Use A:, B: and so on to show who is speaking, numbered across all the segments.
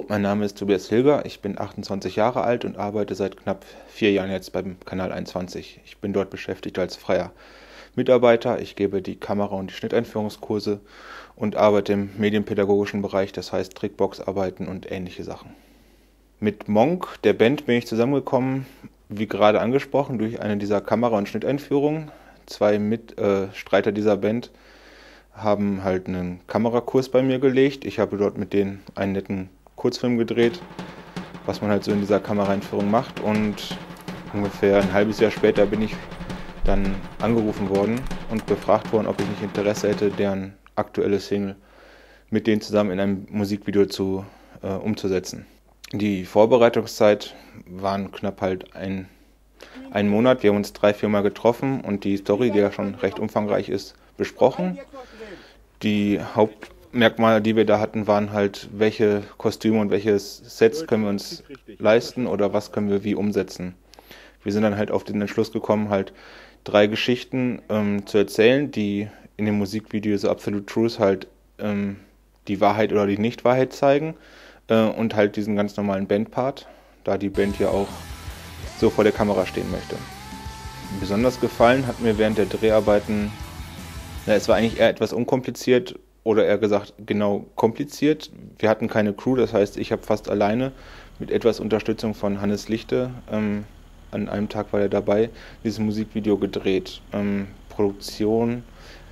A: Mein Name ist Tobias Hilger, ich bin 28 Jahre alt und arbeite seit knapp 4 Jahren jetzt beim Kanal 21. Ich bin dort beschäftigt als freier Mitarbeiter. Ich gebe die Kamera- und die Schnitteinführungskurse und arbeite im medienpädagogischen Bereich, das heißt Trickbox-Arbeiten und ähnliche Sachen. Mit Monk, der Band, bin ich zusammengekommen, wie gerade angesprochen, durch eine dieser Kamera- und Schnitteinführungen. Zwei Mitstreiter dieser Band haben halt einen Kamerakurs bei mir gelegt. Ich habe dort mit denen einen netten Kurzfilm gedreht, was man halt so in dieser Kameraeinführung macht. Und ungefähr ein halbes Jahr später bin ich dann angerufen worden und befragt worden, ob ich nicht Interesse hätte, deren aktuelle Single mit denen zusammen in einem Musikvideo umzusetzen. Die Vorbereitungszeit waren knapp halt ein Monat. Wir haben uns 3-4 Mal getroffen und die Story, die ja schon recht umfangreich ist, besprochen. Die Hauptmerkmale, die wir da hatten, waren halt, welche Kostüme und welche Sets können wir uns leisten oder was können wir wie umsetzen. Wir sind dann halt auf den Entschluss gekommen, halt 3 Geschichten zu erzählen, die in dem Musikvideo so Absolute Truth halt die Wahrheit oder die Nichtwahrheit zeigen und halt diesen ganz normalen Bandpart, da die Band ja auch so vor der Kamera stehen möchte. Besonders gefallen hat mir während der Dreharbeiten, es war eigentlich eher etwas unkompliziert oder eher gesagt genau kompliziert. Wir hatten keine Crew, das heißt, ich habe fast alleine mit etwas Unterstützung von Hannes Lichte, an einem Tag war er dabei, dieses Musikvideo gedreht. Produktion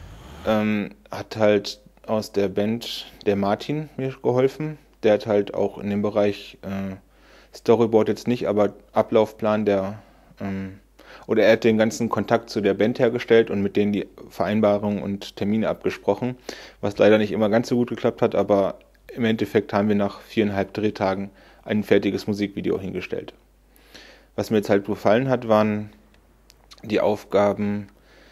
A: hat halt aus der Band der Martin mir geholfen. Der hat halt auch in dem Bereich Storyboard jetzt nicht, aber Ablaufplan oder er hat den ganzen Kontakt zu der Band hergestellt und mit denen die Vereinbarungen und Termine abgesprochen, was leider nicht immer ganz so gut geklappt hat, aber im Endeffekt haben wir nach 4,5 Drehtagen ein fertiges Musikvideo hingestellt. Was mir jetzt halt gefallen hat, waren die Aufgaben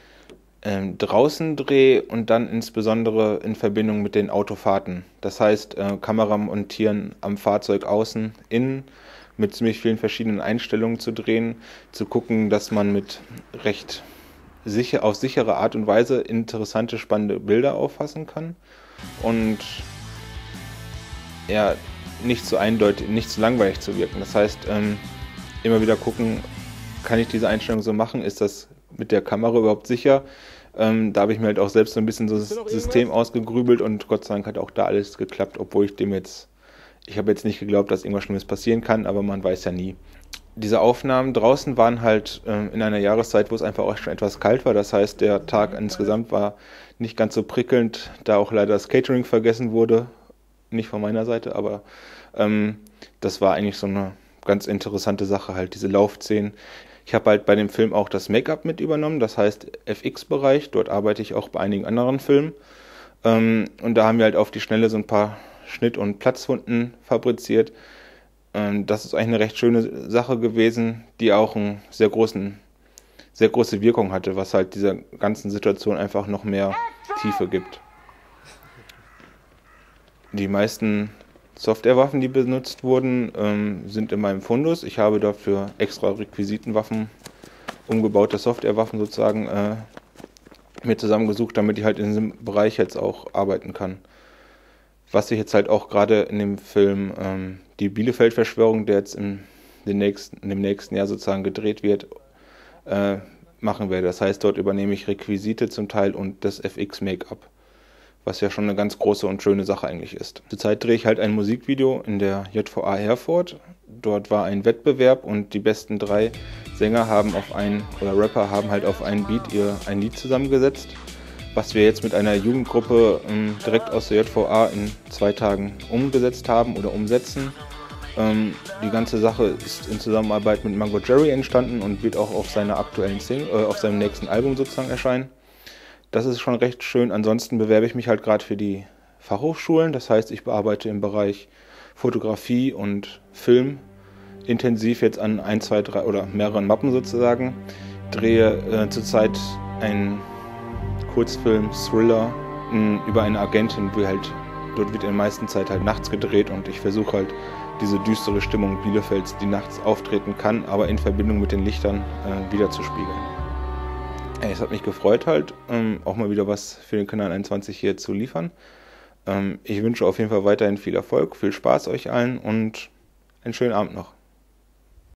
A: draußen Dreh und dann insbesondere in Verbindung mit den Autofahrten. Das heißt, Kamera montieren am Fahrzeug außen, innen, mit ziemlich vielen verschiedenen Einstellungen zu drehen, zu gucken, dass man mit recht auf sichere Art und Weise interessante, spannende Bilder auffassen kann und ja, nicht so eindeutig, nicht so langweilig zu wirken. Das heißt, immer wieder gucken, kann ich diese Einstellung so machen, ist das mit der Kamera überhaupt sicher? Da habe ich mir halt auch selbst so ein bisschen so das System ausgegrübelt und Gott sei Dank hat auch da alles geklappt, obwohl ich habe jetzt nicht geglaubt, dass irgendwas Schlimmes passieren kann, aber man weiß ja nie. Diese Aufnahmen draußen waren halt in einer Jahreszeit, wo es einfach auch schon etwas kalt war. Das heißt, der Tag insgesamt war nicht ganz so prickelnd, da auch leider das Catering vergessen wurde. Nicht von meiner Seite, aber das war eigentlich so eine ganz interessante Sache, halt diese Laufszenen. Ich habe halt bei dem Film auch das Make-up mit übernommen, das heißt FX-Bereich. Dort arbeite ich auch bei einigen anderen Filmen. Und da haben wir halt auf die Schnelle so ein paar Schnitt- und Platzwunden fabriziert. Das ist eigentlich eine recht schöne Sache gewesen, die auch eine sehr große Wirkung hatte, was halt dieser ganzen Situation einfach noch mehr Tiefe gibt. Die meisten Softwarewaffen, die benutzt wurden, sind in meinem Fundus. Ich habe dafür extra Requisitenwaffen, umgebaute Softwarewaffen sozusagen, mir zusammengesucht, damit ich halt in diesem Bereich jetzt auch arbeiten kann. Was ich jetzt halt auch gerade in dem Film die Bielefeld-Verschwörung, der jetzt in dem nächsten Jahr sozusagen gedreht wird, machen werde. Das heißt, dort übernehme ich Requisite zum Teil und das FX-Make-up, was ja schon eine ganz große und schöne Sache eigentlich ist. Zurzeit drehe ich halt ein Musikvideo in der JVA Herford. Dort war ein Wettbewerb und die besten 3 Sänger Rapper haben halt auf einen Beat ein Lied zusammengesetzt, was wir jetzt mit einer Jugendgruppe direkt aus der JVA in 2 Tagen umgesetzt haben oder umsetzen. Die ganze Sache ist in Zusammenarbeit mit Mango Jerry entstanden und wird auch auf seiner aktuellen auf seinem nächsten Album sozusagen erscheinen. Das ist schon recht schön. Ansonsten bewerbe ich mich halt gerade für die Fachhochschulen. Das heißt, ich bearbeite im Bereich Fotografie und Film intensiv jetzt an 1, 2, 3 oder mehreren Mappen sozusagen. Drehe zurzeit einen Kurzfilm, Thriller über eine Agentin, dort wird in der meisten Zeit halt nachts gedreht und ich versuche halt diese düstere Stimmung Bielefelds, die nachts auftreten kann, aber in Verbindung mit den Lichtern wiederzuspiegeln. Es hat mich gefreut halt, auch mal wieder was für den Kanal 21 hier zu liefern. Ich wünsche auf jeden Fall weiterhin viel Erfolg, viel Spaß euch allen und einen schönen Abend noch.